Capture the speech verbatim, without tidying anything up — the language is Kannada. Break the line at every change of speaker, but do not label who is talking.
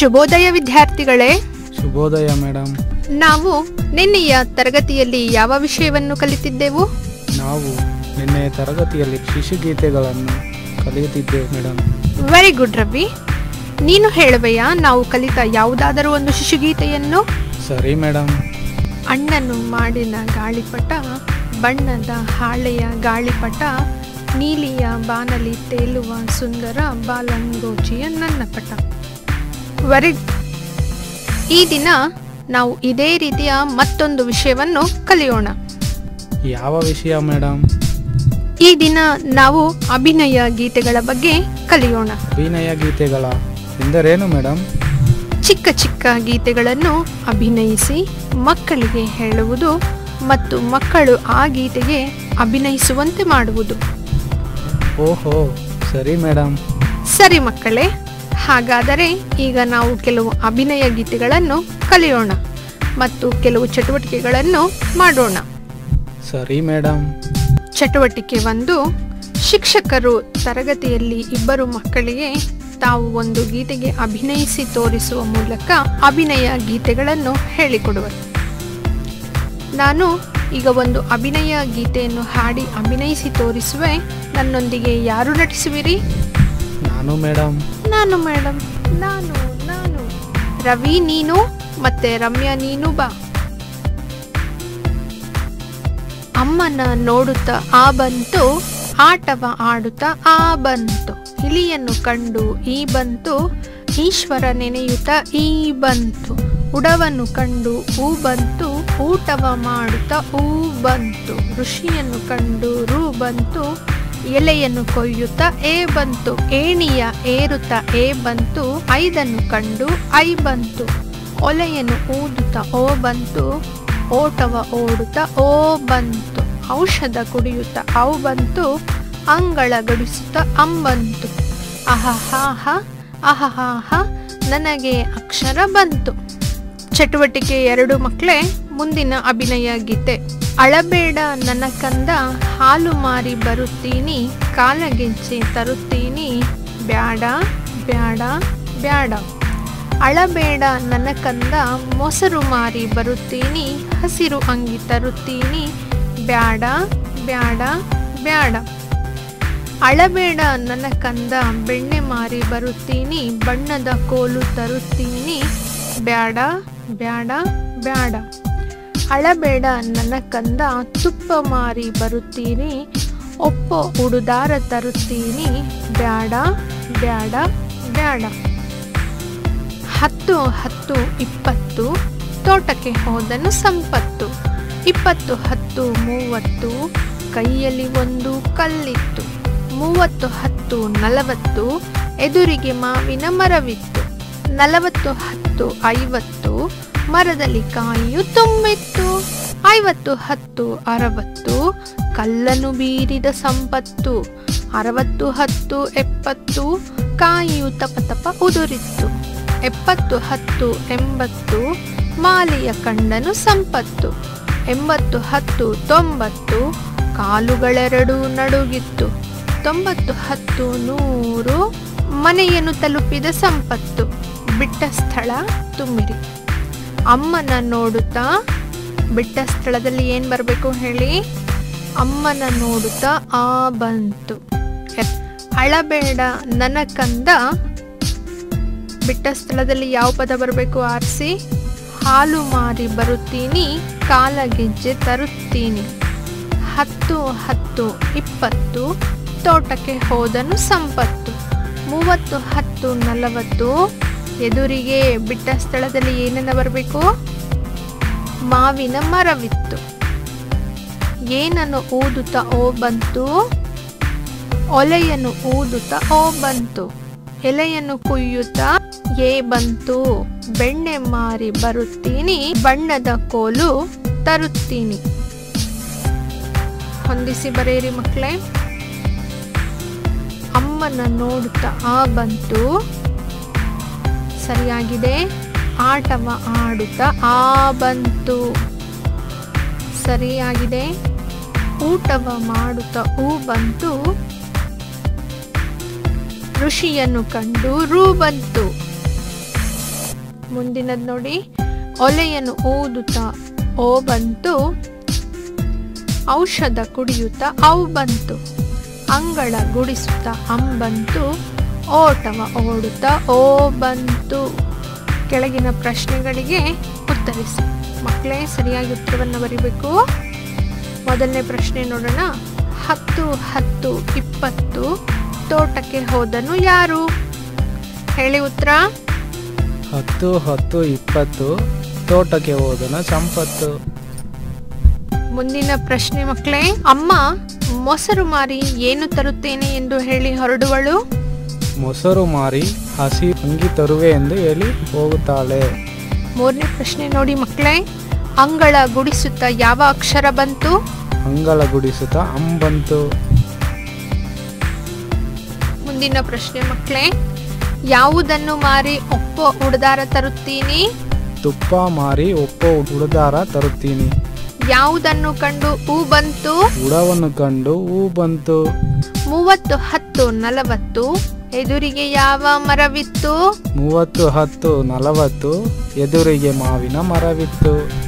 ಶುಭೋದಯ ವಿದ್ಯಾರ್ಥಿಗಳೇ.
ಶುಭೋದಯ ಮೇಡಮ್.
ನಾವು ನಿನ್ನೆಯ ತರಗತಿಯಲ್ಲಿ ಯಾವ ವಿಷಯವನ್ನು ಕಲಿತಿದ್ದೆವು?
ನಾವು ನಿನ್ನೆಯ ತರಗತಿಯಲ್ಲಿ ಶಿಶುಗೀತೆಗಳನ್ನು ಕಲಿಯುತ್ತಿದ್ದೇವೆ ಮೇಡಮ್.
Very good Ravi. ನೀನು ಹೇಳುವೆಯಾ ನಾವು ಕಲಿತ ಯಾವುದಾದರೂ ಒಂದು ಶಿಶುಗೀತೆಯನ್ನು?
ಸರಿ ಮೇಡಮ್.
ಅಣ್ಣನು ಮಾಡಿನ ಗಾಳಿಪಟ, ಬಣ್ಣದ ಹಾಳೆಯ ಗಾಳಿಪಟ, ನೀಲಿಯ ಬಾನಲಿ ತೇಲುವ ಸುಂದರ ಬಾಲಂಗೋಚಿಯ ನನ್ನ ಪಟ. ವೆರಿ. ಈ ದಿನ ನಾವು ಇದೇ ರೀತಿಯ ಮತ್ತೊಂದು ವಿಷಯವನ್ನು ಕಲಿಯೋಣ.
ಯಾವ ವಿಷಯ ಮೇಡಮ್?
ಈ ದಿನ ನಾವು ಅಭಿನಯ ಗೀತೆಗಳ ಬಗ್ಗೆ ಕಲಿಯೋಣ.
ಅಭಿನಯ ಗೀತೆಗಳ ಎಂದರೇನು ಮೇಡಮ್?
ಚಿಕ್ಕ ಚಿಕ್ಕ ಗೀತೆಗಳನ್ನು ಅಭಿನಯಿಸಿ ಮಕ್ಕಳಿಗೆ ಹೇಳುವುದು ಮತ್ತು ಮಕ್ಕಳು ಆ ಗೀತೆಗೆ ಅಭಿನಯಿಸುವಂತೆ ಮಾಡುವುದು.
ಓಹೋ, ಸರಿ ಮೇಡಮ್.
ಸರಿ ಮಕ್ಕಳೇ, ಹಾಗಾದರೆ ಈಗ ನಾವು ಕೆಲವು ಅಭಿನಯ ಗೀತೆಗಳನ್ನು ಕಲಿಯೋಣ ಮತ್ತು ಕೆಲವು ಚಟುವಟಿಕೆಗಳನ್ನು ಮಾಡೋಣ.
ಸರಿ ಮೇಡಮ್.
ಚಟುವಟಿಕೆ ಒಂದು. ಶಿಕ್ಷಕರು ತರಗತಿಯಲ್ಲಿ ಇಬ್ಬರು ಮಕ್ಕಳಿಗೆ ತಾವು ಒಂದು ಗೀತೆಗೆ ಅಭಿನಯಿಸಿ ತೋರಿಸುವ ಮೂಲಕ ಅಭಿನಯ ಗೀತೆಗಳನ್ನು ಹೇಳಿಕೊಡುವರು. ನಾನು ಈಗ ಒಂದು ಅಭಿನಯ ಗೀತೆಯನ್ನು ಹಾಡಿ ಅಭಿನಯಿಸಿ ತೋರಿಸುವೆ. ನನ್ನೊಂದಿಗೆ ಯಾರು ನಟಿಸುವಿರಿ?
ನಾನು ಮೇಡಮ್.
ನಾನು ಮೇಡಮ್. ನಾನು ನಾನು ರವಿ ನೀನು, ಮತ್ತೆ ರಮ್ಯಾ ನೀನು ಬಾ. ಅಮ್ಮನ ನೋಡುತ್ತಾ ಆ ಬಂತು, ಆಟವ ಆಡುತ್ತಾ ಆ ಬಂತು, ಇಲಿಯನ್ನು ಕಂಡು ಈ ಬಂತು, ಈಶ್ವರ ನೆನೆಯುತ್ತಾ ಈ ಬಂತು, ಉಡವನ್ನು ಕಂಡು ಊ ಬಂತು, ಊಟವ ಮಾಡುತ್ತಾ ಊ ಬಂತು, ಋಷಿಯನ್ನು ಕಂಡು ರೂ ಬಂತು, ಎಲೆಯನ್ನು ಕೊಯ್ಯುತ್ತಾ ಏ ಬಂತು, ಏಣಿಯ ಏರುತ್ತಾ ಏ ಬಂತು, ಐದನ್ನು ಕಂಡು ಐ ಬಂತು, ಒಲೆಯನ್ನು ಊದುತ್ತಾ ಓ ಬಂತು, ಓಟವ ಓಡುತ್ತಾ ಓ ಬಂತು, ಔಷಧ ಕುಡಿಯುತ್ತಾ ಔ ಬಂತು, ಅಂಗಳ ಗಡಿಸುತ್ತಾ ಅಂಬಂತು, ಅಹಹಾಹ ಅಹಹಾಹ ನನಗೆ ಅಕ್ಷರ ಬಂತು. ಚಟುವಟಿಕೆ ಎರಡು ಮಕ್ಕಳೇ, ಮುಂದಿನ ಅಭಿನಯ ಗೀತೆ. ಅಳಬೇಡ ನನ್ನ ಕಂದ, ಹಾಲು ಮಾರಿ ಬರುತ್ತೀನಿ, ಕಾಲಗೆಜ್ಜೆ ತರುತ್ತೀನಿ, ಬ್ಯಾಡ ಬ್ಯಾಡ ಬ್ಯಾಡ. ಅಳಬೇಡ ನನ್ನ ಕಂದ, ಮೊಸರು ಮಾರಿ ಬರುತ್ತೀನಿ, ಹಸಿರು ಅಂಗಿ ತರುತ್ತೀನಿ, ಬ್ಯಾಡ ಬ್ಯಾಡ ಬ್ಯಾಡ. ಅಳಬೇಡ ನನ್ನ ಕಂದ, ಬೆಣ್ಣೆ ಮಾರಿ ಬರುತ್ತೀನಿ, ಬಣ್ಣದ ಕೋಲು ತರುತ್ತೀನಿ, ಬ್ಯಾಡ ಬ್ಯಾಡ ಬ್ಯಾಡ. ಅಳಬೇಡ ನನ್ನ ಕಂದ, ತುಪ್ಪ ಮಾರಿ ಬರುತ್ತೀನಿ, ಒಪ್ಪೋ ಉಡುದಾರ ತರುತ್ತೀನಿ, ಬ್ಯಾಡ ಬ್ಯಾಡ ಬ್ಯಾಡ. ಹತ್ತು ಹತ್ತು ಇಪ್ಪತ್ತು, ತೋಟಕ್ಕೆ ಹೋದನು ಸಂಪತ್ತು, ಇಪ್ಪತ್ತು ಹತ್ತು ಮೂವತ್ತು, ಕೈಯಲ್ಲಿ ಒಂದು ಕಲ್ಲಿತ್ತು, ಮೂವತ್ತು ಹತ್ತು ನಲವತ್ತು, ಎದುರಿಗೆ ಮಾವಿನ ಮರವಿತ್ತು, ನಲವತ್ತು ಹತ್ತು ಐವತ್ತು, ಮರದಲ್ಲಿ ಕಾಯಿಯು ತುಂಬಿತ್ತು, ಐವತ್ತು ಹತ್ತು ಅರವತ್ತು, ಕಲ್ಲನ್ನು ಬೀರಿದ ಸಂಪತ್ತು, ಅರವತ್ತು ಹತ್ತು ಎಪ್ಪತ್ತು, ಕಾಯಿಯು ತಪ ತಪ ಉದುರಿತ್ತು, ಎಪ್ಪತ್ತು ಹತ್ತು ಎಂಬತ್ತು, ಮಾಲಿಯ ಕಂಡನು ಸಂಪತ್ತು, ಎಂಬತ್ತು ಹತ್ತು ತೊಂಬತ್ತು, ಕಾಲುಗಳೆರಡು ನಡುಗಿತ್ತು, ತೊಂಬತ್ತು ಹತ್ತು ನೂರು, ಮನೆಯನ್ನು ತಲುಪಿದ ಸಂಪತ್ತು, ಬಿಟ್ಟ ಸ್ಥಳ ತುಂಬಿರಿ. ಅಮ್ಮನ ನೋಡುತ್ತಾ, ಬಿಟ್ಟ ಸ್ಥಳದಲ್ಲಿ ಏನ್ ಬರಬೇಕು ಹೇಳಿ? ಅಮ್ಮನ ನೋಡುತ್ತಾ ಆ ಬಂತು. ಅಳಬೇಡ ನನ್ನ ಕಂದ, ಬಿಟ್ಟ ಸ್ಥಳದಲ್ಲಿ ಯಾವ ಪದ ಬರಬೇಕು ಆರಿಸಿ? ಹಾಲು ಮಾರಿ ಬರುತ್ತೀನಿ, ಕಾಲಗೆಜ್ಜೆ ತರುತ್ತೀನಿ. ಹತ್ತು ಹತ್ತು ಇಪ್ಪತ್ತು, ತೋಟಕ್ಕೆ ಹೋದನು ಸಂಪತ್ತು, ಮೂವತ್ತು ಹತ್ತು ನಲವತ್ತು, ಎದುರಿಗೆ ಬಿಟ್ಟ ಸ್ಥಳದಲ್ಲಿ ಏನೆಲ್ಲ ಬರಬೇಕು? ಮಾವಿನ ಮರವಿತ್ತು. ಏನನ್ನು ಊದುತ್ತಾ ಓ ಬಂತು? ಒಲೆಯನ್ನು ಊದುತ್ತಾ ಓ ಬಂತು, ಎಲೆಯನ್ನು ಕುಯ್ಯುತ್ತಾ ಏ ಬಂತು, ಬೆಣ್ಣೆ ಮಾರಿ ಬರುತ್ತೀನಿ, ಬಣ್ಣದ ಕೋಲು ತರುತ್ತೀನಿ. ಹೊಂದಿಸಿ ಬರೆಯಿರಿ ಮಕ್ಕಳೇ. ಅಮ್ಮನ ನೋಡುತ್ತಾ ಆ ಬಂತು, ಸರಿಯಾಗಿದೆ. ಆಟವ ಆಡುತ್ತಾ ಆ ಬಂತು, ಸರಿಯಾಗಿದೆ. ಊಟವ ಮಾಡುತ್ತಾ ಊ ಬಂತು, ಋಷಿಯನ್ನು ಕಂಡು ರೂ ಬಂತು, ಮುಂದಿನದ್ ನೋಡಿ, ಒಲೆಯನ್ನು ಊದುತ್ತಾ ಓ ಬಂತು, ಔಷಧ ಕುಡಿಯುತ್ತಾ ಅವು ಬಂತು, ಅಂಗಳ ಗುಡಿಸುತ್ತಾ ಅಂ ಬಂತು, ಓಟವ ಓಡುತ್ತಾ ಓ ಬಂತು. ಕೆಳಗಿನ ಪ್ರಶ್ನೆಗಳಿಗೆ ಉತ್ತರಿಸಿ. ಮಕ್ಕಳೇ ಸರಿಯಾಗಿ ಉತ್ತರವನ್ನು ಬರೀಬೇಕು. ಮೊದಲನೇ ಪ್ರಶ್ನೆ ನೋಡೋಣ. ಹತ್ತು ಹತ್ತು ಇಪ್ಪತ್ತು ತೋಟಕ್ಕೆ ಹೋದನು ಯಾರು? ಹೇಳಿ ಉತ್ತರ.
ಹತ್ತು ಹತ್ತು ಇಪ್ಪತ್ತು ತೋಟಕ್ಕೆ ಹೋದನ ಸಂಪತ್ತು.
ಮುಂದಿನ ಪ್ರಶ್ನೆ ಮಕ್ಕಳೇ, ಅಮ್ಮ ಮೊಸರು ಮಾರಿ ಏನು ತರುತ್ತೇನೆ ಎಂದು ಹೇಳಿ ಹೊರಡುವಳು?
ಮೊಸರು ಮಾರಿ ಹಸಿ ಅಂಗಿ ತರುವೆ ಎಂದು ಹೇಳಿ ಹೋಗುತ್ತಾಳೆ.
ಮೂರನೇ ಪ್ರಶ್ನೆ ನೋಡಿ ಮಕ್ಕಳೇ, ಅಂಗಳ ಗುಡಿಸುತ್ತಾ ಯಾವ ಅಕ್ಷರ ಬಂತು?
ಅಂಗಳ ಗುಡಿಸುತ್ತಾ ಅಂ ಬಂತು.
ಮುಂದಿನ ಪ್ರಶ್ನೆ ಮಕ್ಕಳೇ, ಯಾವುದನ್ನು ಮಾರಿ ಒಪ್ಪೋ ಉಡದಾರ ತರುತ್ತೀನಿ?
ತುಪ್ಪ ಮಾರಿ ಒಪ್ಪೋ ಉಡದಾರ ತರುತ್ತೀನಿ.
ಯಾವುದನ್ನು ಕಂಡು ಹೂ ಬಂತು?
ಉಡವನ್ನು ಕಂಡು ಹೂ ಬಂತು.
ಮೂವತ್ತು ಹತ್ತು ನಲವತ್ತು ಎದುರಿಗೆ ಯಾವ ಮರವಿತ್ತು?
ಮೂವತ್ತು ಹತ್ತು ನಲವತ್ತು ಎದುರಿಗೆ ಮಾವಿನ ಮರವಿತ್ತು.